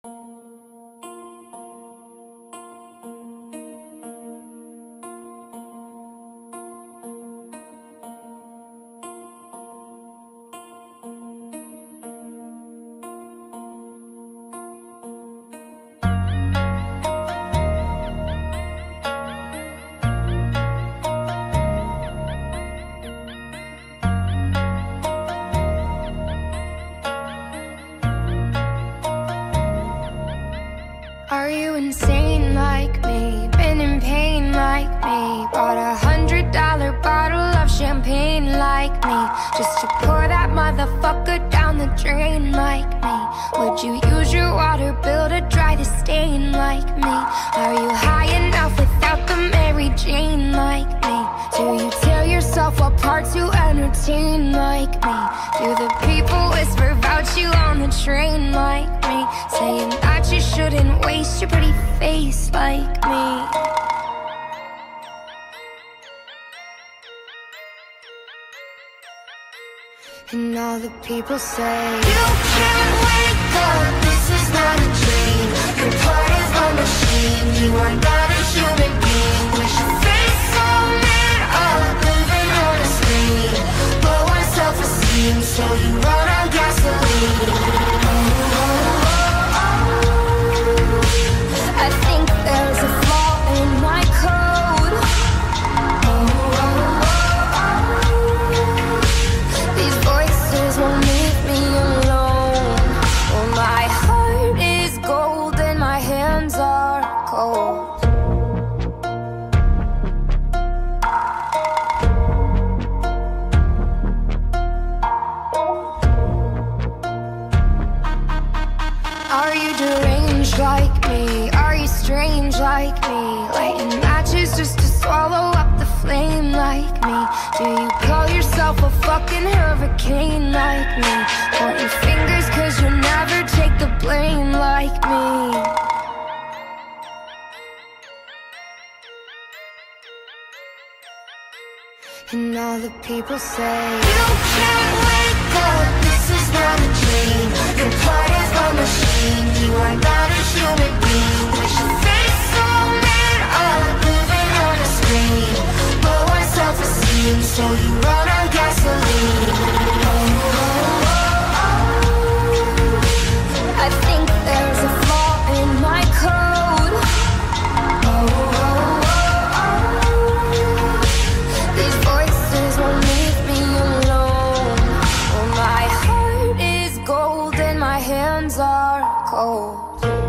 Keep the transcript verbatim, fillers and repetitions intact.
Are you insane like me? Been in pain like me? Bought a hundred dollar bottle of champagne like me, just to pour that motherfucker down the drain like me? Would you use your water bill to dry the stain like me? Are you high enough without the Mary Jane like me? Do you tear yourself apart to entertain like me? Do the people whisper about you on the train like me, saying that you shouldn't waste your pretty face like me? And all the people say, you can't wake up, this is not a dream. Your part is a machine, you are not a human being. Wish your face so made up, living on a screen. Low on self-esteem, so you run on gasoline. I think there's a flaw in my code. These voices won't leave me alone. Oh, my heart is gold and my hands are cold. Are you deranged like me? Are you strange like me? Lighting matches just to swallow up the flame like me? Do you call yourself a fucking hurricane like me? Pointing fingers cause you'll never take the blame like me? And all the people say, you can't wake up, this is not a dream. Your part is a machine, you are not a human being. Wish your face so made up, living on a screen. Low on self-esteem, so you run on gasoline. I think there's a flaw in my code. These voices won't leave me alone. Oh, my heart is gold and my hands are cold.